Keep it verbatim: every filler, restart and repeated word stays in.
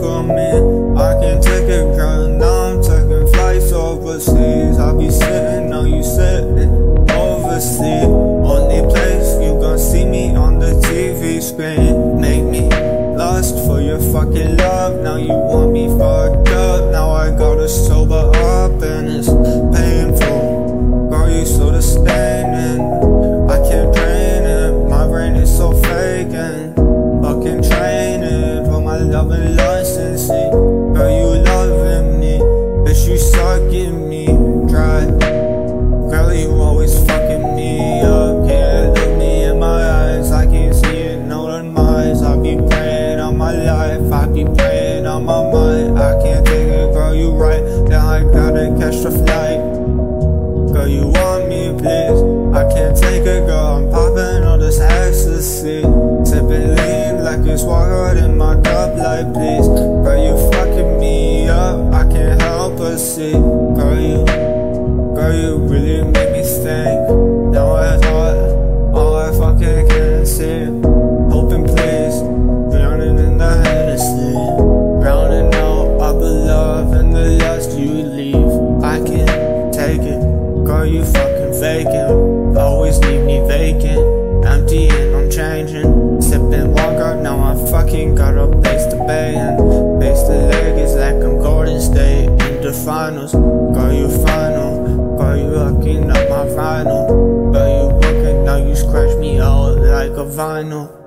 for me. I can't take it, girl, now I'm taking flights overseas. I'll be sitting, now you sitting overseas. Only place you gon' see me on the T V screen. Make me lust for your fucking love. Now you want me fucked up. Now I gotta sober up and it's painful. Girl, you so disdaining, I can't drain it. My brain is so fake and fucking train it. Put my loving license in. Girl, you loving me, bitch, you sucking me dry. Girl, you always fucking me up. Can't look me in my eyes, I can't see it, no demise. I be praying on my life, I be praying on my mind. I can't take it, girl, you right, now I gotta catch the flight. Girl, you want me, please, I can't take it, girl, I'm popping all this ecstasy. Sipping lean like it's water in my cup, like please. Girl, you fucking me up, I can't help but see. Girl, you, girl, you really make me think. Now I thought, all I fucking can see. Hoping please, drowning in the Hennessy. Drowning out all the love and the lust you leave. I can't take it, girl, you fucking vacant. Always leave me vacant, empty and I'm changing. Sipping water, now I fucking got a place to pay. And face the leg is like I'm Golden State in the finals. Girl, you final, girl, you hooking up my vinyl. Girl, you working, now you scratch me out like a vinyl.